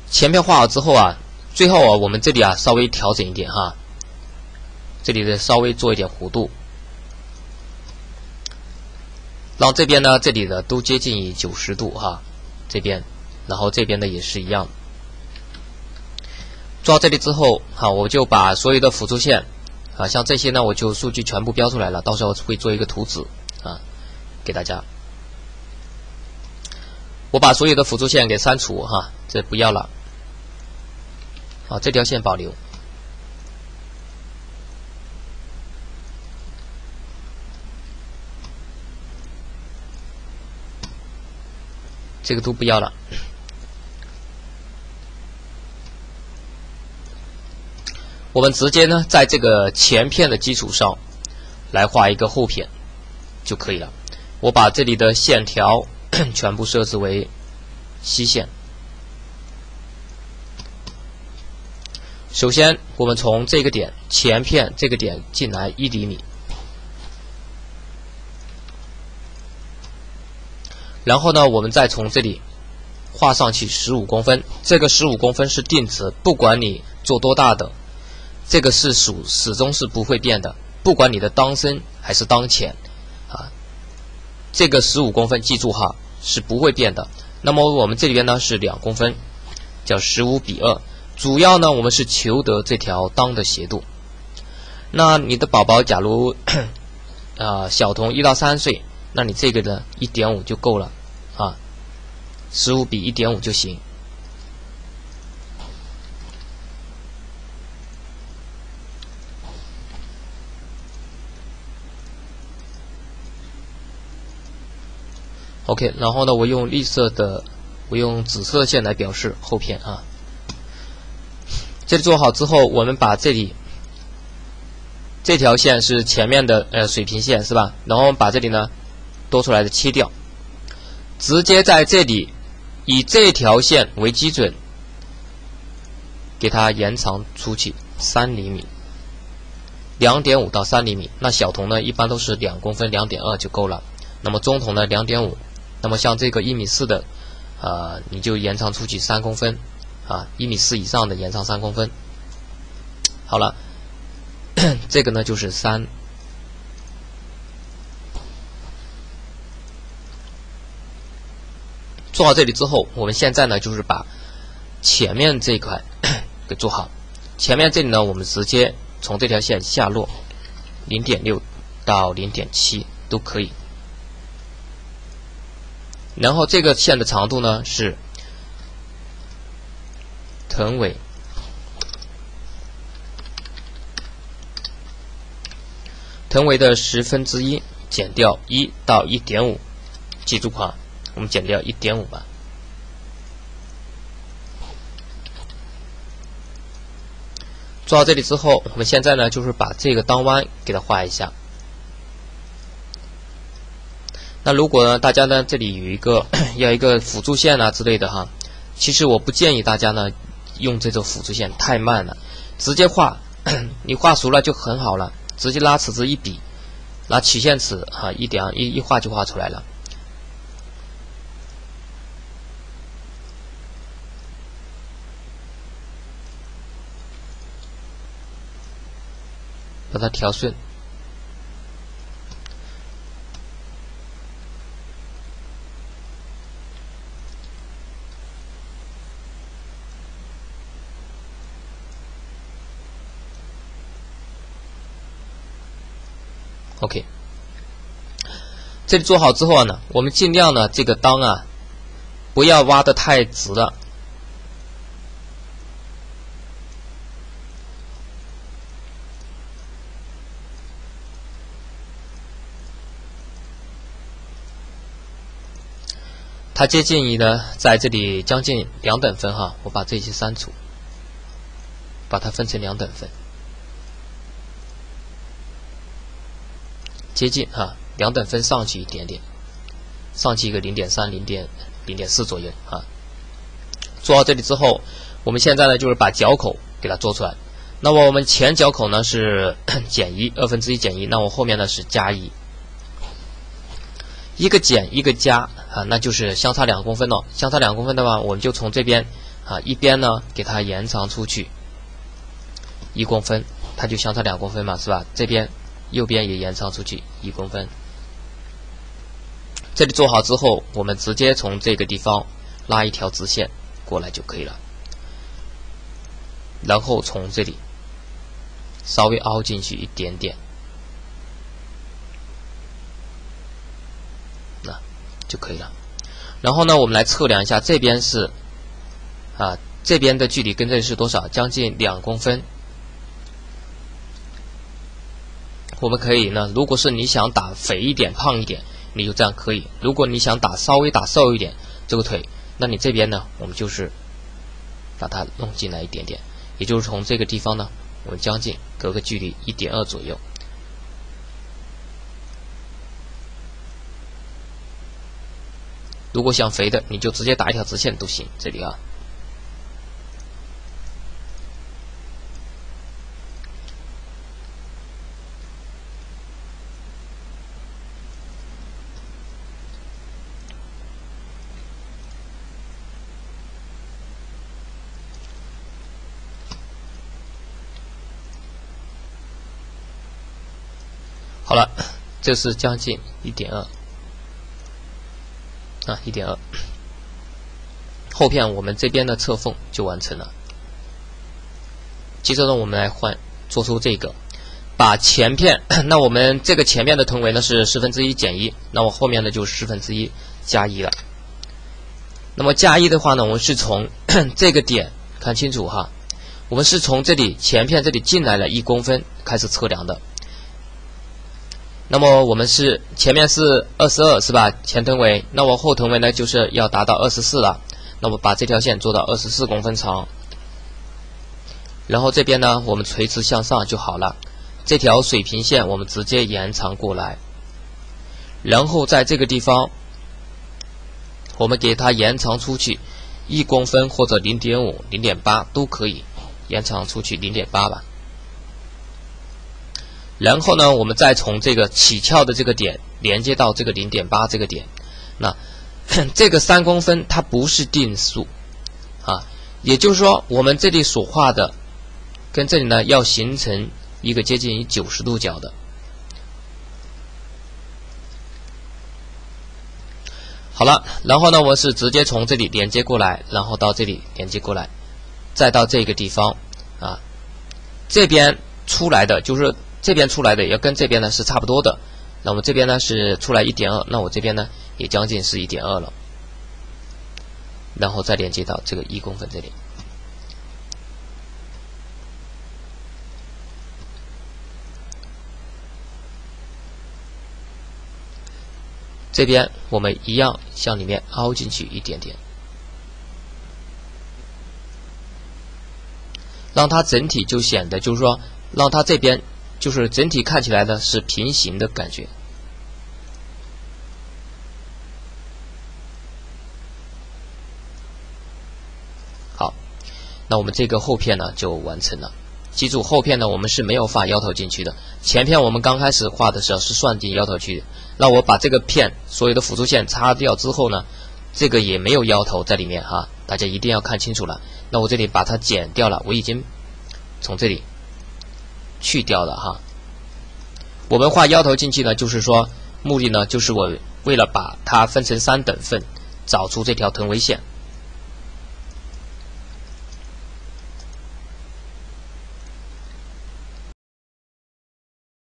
前面画好之后啊，最后啊，我们这里啊稍微调整一点哈，这里的稍微做一点弧度，让这边呢，这里的都接近于90度哈，这边，然后这边的也是一样。做到这里之后，好，我就把所有的辅助线啊，像这些呢，我就数据全部标出来了，到时候会做一个图纸啊，给大家。我把所有的辅助线给删除哈，这不要了。好，这条线保留。这个都不要了。我们直接呢，在这个前片的基础上来画一个后片就可以了。我把这里的线条全部设置为虚线。首先，我们从这个点前片这个点进来1厘米，然后呢，我们再从这里画上去15公分。这个15公分是定值，不管你做多大的。这个是始终是不会变的，不管你的当深还是当浅啊，这个15公分记住哈是不会变的。那么我们这里边呢是2公分，叫15:2，主要呢我们是求得这条裆的斜度。那你的宝宝假如小童1到3岁，那你这个呢1.5就够了啊，15:1.5就行。OK， 然后呢，我用紫色线来表示后片啊。这里做好之后，我们把这里这条线是前面的水平线是吧？然后我们把这里呢多出来的切掉，直接在这里以这条线为基准，给它延长出去3厘米，2.5到3厘米。那小童呢一般都是2公分2.2就够了，那么中童呢2.5。那么像这个1.4米的，你就延长出去3公分，啊，1.4米以上的延长3公分。好了，这个呢就是3。做好这里之后，我们现在呢就是把前面这一块给做好。前面这里呢，我们直接从这条线下落0.6到0.7都可以。然后这个线的长度呢是臀围的1/10减掉1到1.5，记住哈，我们减掉1.5吧。做到这里之后，我们现在呢就是把这个裆弯给它画一下。那如果呢，大家呢这里有要一个辅助线啊之类的哈，其实我不建议大家呢用这种辅助线，太慢了，直接你画熟了就很好了，直接拉尺子一笔，拿曲线尺啊一画就画出来了。把它调顺。OK， 这里做好之后呢，我们尽量呢这个裆啊不要挖得太直了。它接近于呢在这里将近2等分哈，我把这些删除，把它分成2等分。接近哈，2等分上去一点点，上去一个0.3、0.4左右啊。做到这里之后，我们现在呢就是把角口给它做出来。那么我们前角口呢是减1，1/2减1，那我后面呢是加1，一个减一个加啊，那就是相差2公分了。相差2公分的话，我们就从这边啊，一边呢给它延长出去1公分，它就相差2公分嘛，是吧？这边右边也延长出去1公分。这里做好之后，我们直接从这个地方拉一条直线过来就可以了，然后从这里稍微凹进去一点点，那就可以了。然后呢，我们来测量一下，这边是这边的距离跟这里是多少？将近2公分。我们可以呢，如果是你想打肥一点、胖一点，你就这样可以；如果你想稍微打瘦一点这个腿，那你这边呢，我们就是把它弄进来一点点，也就是从这个地方呢，我们将近隔个距离1.2左右。如果想肥的，你就直接打一条直线都行，这里啊。好了，这是将近1.2。1.2，后片我们这边的侧缝就完成了。接着呢，我们来做出这个，把前片，那我们这个前面的臀围呢是1/4减1，那我后面呢就1/4加1了。那么加1的话呢，我们是从这个点看清楚哈，我们是从这里前片这里进来了1公分开始测量的。那么我们是前面是22是吧？前臀围，那我后臀围呢就是要达到24了。那么把这条线做到24公分长，然后这边呢我们垂直向上就好了。这条水平线我们直接延长过来，然后在这个地方我们给它延长出去1公分或者0.5、0.8都可以，延长出去0.8吧。然后呢，我们再从这个起翘的这个点连接到这个0.8这个点。那这个3公分它不是定数也就是说我们这里所画的跟这里呢要形成一个接近于90度角的。好了，然后呢，我是直接从这里连接过来，然后到这里连接过来，再到这个地方这边出来的就是这边出来的也跟这边呢是差不多的。那么这边呢是出来1.2，那我这边呢也将近是1.2了，然后再连接到这个1公分这里。这边我们一样向里面凹进去一点点，让它整体就显得就是说让它这边就是整体看起来呢是平行的感觉。好，那我们这个后片呢就完成了。记住，后片呢我们是没有画腰头进去的，前片我们刚开始画的时候是算进腰头去的。那我把这个片所有的辅助线擦掉之后呢，这个也没有腰头在里面大家一定要看清楚了。那我这里把它剪掉了，我已经从这里去掉了我们画腰头进去呢，就是说目的呢就是我为了把它分成3等份，找出这条臀围线。